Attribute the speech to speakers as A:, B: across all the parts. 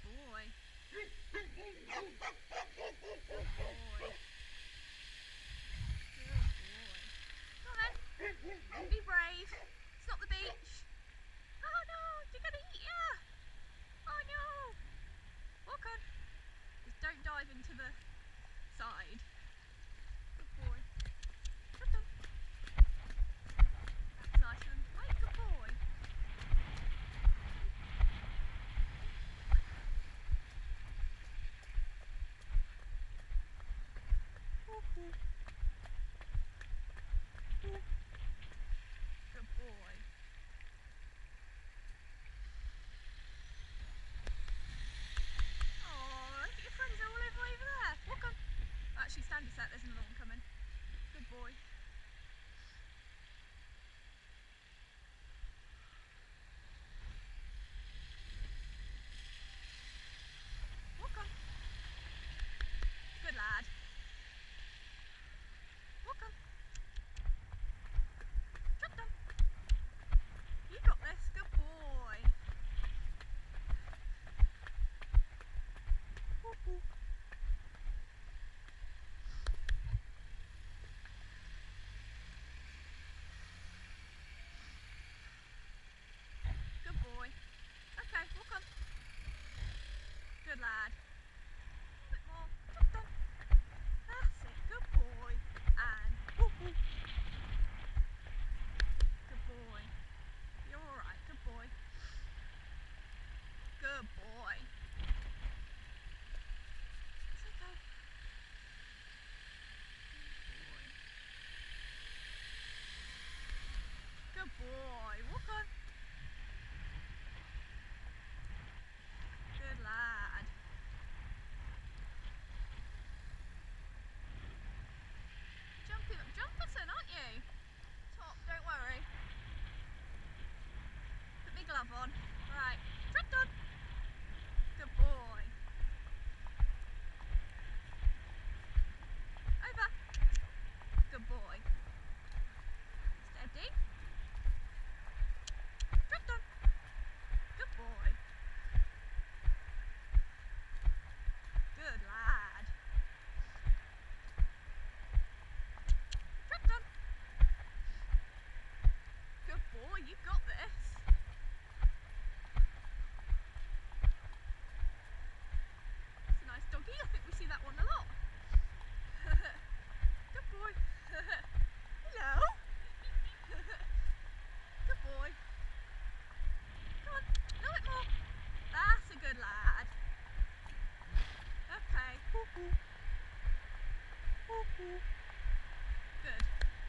A: boy. Good boy. Good boy. Come on then. Be brave. It's not the beach. Oh no, they're going to eat you. Oh no. Walk on. Just don't dive into the side. Good boy. Good done. That's nice and wait, good boy. Good boy. Oh, look at your friends, they're all over there. Walk on. Actually, stand your set, there's another one coming. Good boy. Walk on. Good lad. Walk on. Jump down. You got this. Good boy. Woo-hoo. Good boy. Okay, walk on. Good lad. A bit more. Jump down. That's it. Good boy. And woo-hoo. Good boy. You're alright. Good boy. Good boy. It's okay. Good boy. Walk on. Good lad. Jumperton, aren't you? Top, don't worry. Put my glove on. Right, drop down. Good boy. Over. Good boy. Steady. Drop down. Good boy. Good lad. Drop down. Good boy, you got this. It's a nice doggy. I think we see that one a lot. Good boy. Hello. Good boy. Come on, a little bit more. That's a good lad. Okay. Woo-hoo. Woo-hoo. Good.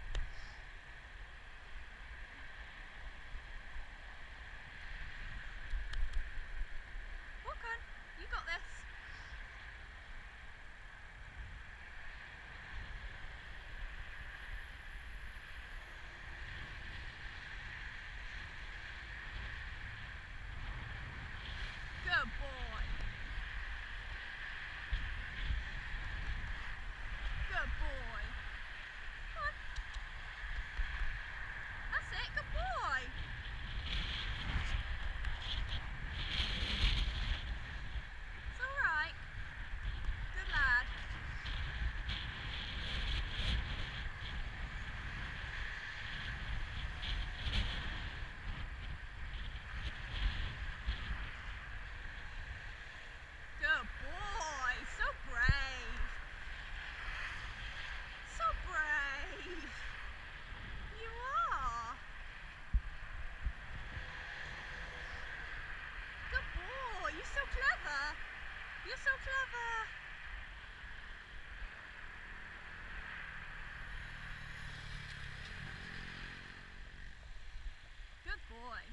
A: Walk on. You got this. Good boy. Good boy. Come on. That's it. Good boy. It's alright. Good lad. Good boy. So brave. So brave. You are. Good boy. You're so clever. You're so clever. Good boy.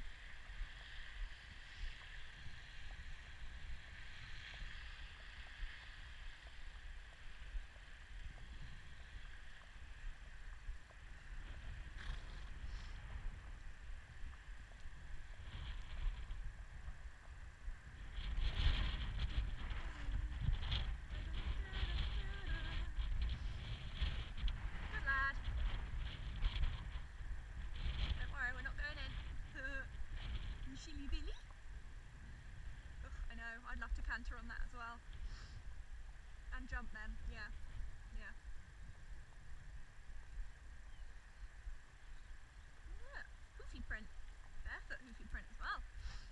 A: Good lad. Don't worry, we're not going in. jump then. Yeah. Yeah. Yeah. Hoofy print. Barefoot hoofy print as well.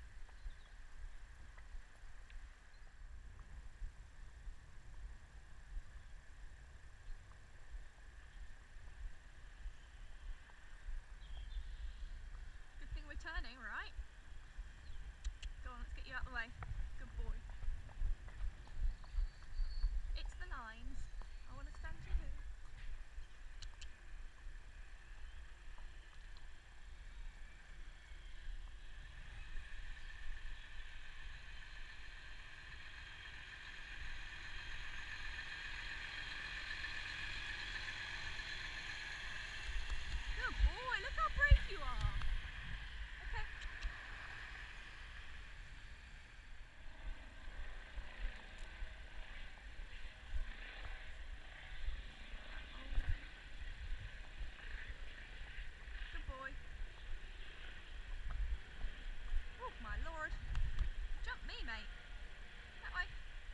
A: Good thing we're turning, right? Go on, let's get you out of the way. Good boy. It's the lines. I want to stand you here. Good boy, look how brave you are. Okay. Good boy. Oh my lord. Jump me, mate. That way.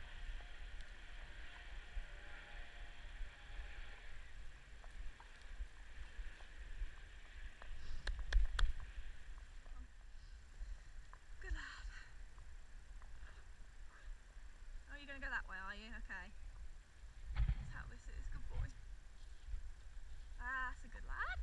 A: Good lad. Oh, you're going to go that way, are you? Okay. That's how this is. Good boy. That's a good lad.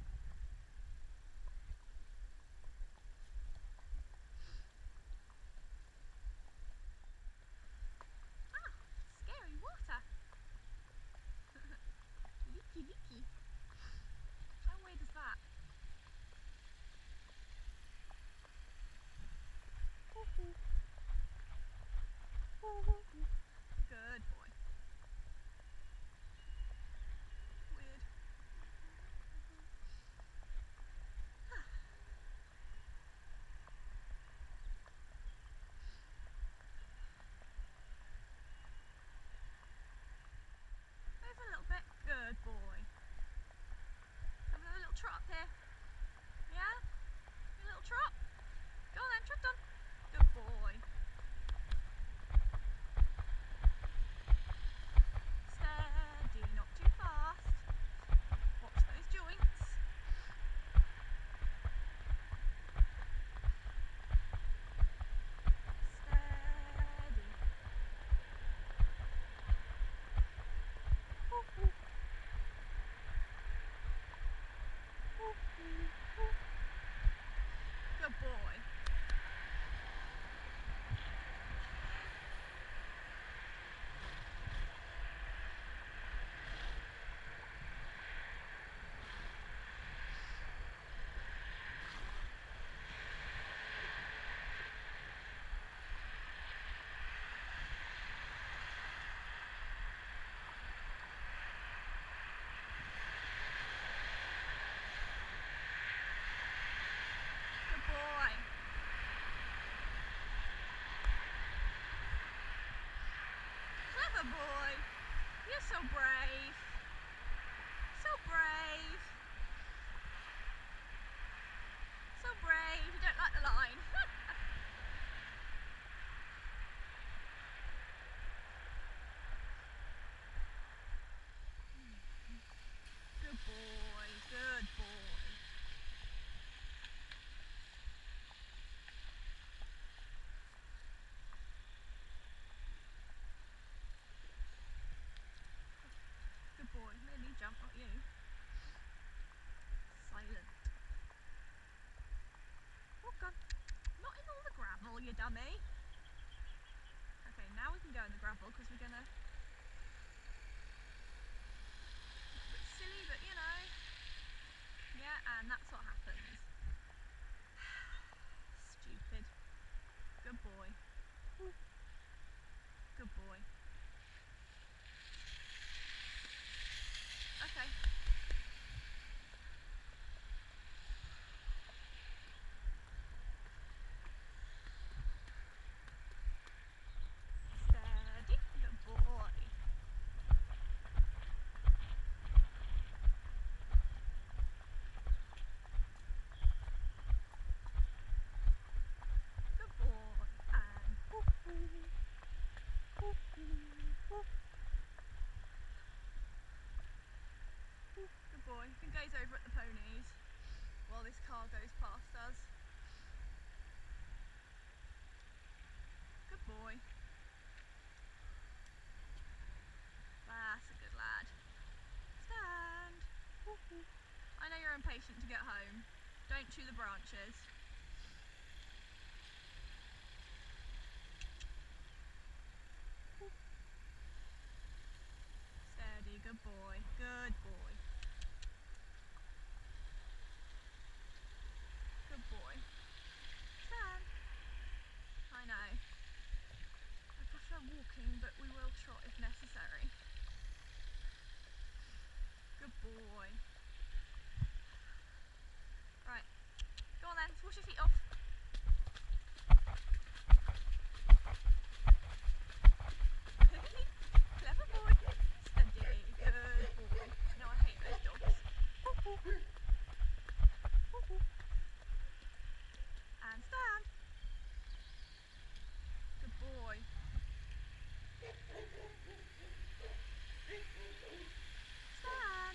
A: Ah, scary water. Leaky, leaky. How weird is that? Good boy. Weird. Move a little bit. Good boy. Have another little trot up here. Yeah? A little trot. Go on then, trot on. Good boy. Steady, not too fast. Watch those joints. Steady. Good boy. Good boy. Clever boy. You're so brave. So brave. So brave. You don't like the line. Good boy. Good boy. Good boy. Made me jump, not you. Silent. Oh god. Not in all the gravel, you dummy. Okay, now we can go in the gravel because we're gonna... A bit silly, but you know. Yeah, and that's what happens. Stupid. Good boy. Good boy. Okay. Steady. Good boy. Good boy. And boy, good boy. Good boy. Stand. I know. I prefer walking, but we will trot if necessary. Good boy. Right, go on then, wash your feet off. Clever boy. Steady, good boy. No, I hate those dogs. And stand. Good boy. Stand.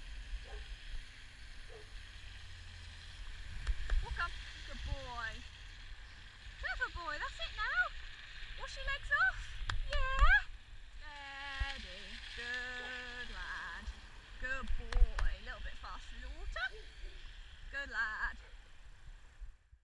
A: Walk up. Good boy. Clever boy, that's it now. Wash your legs off.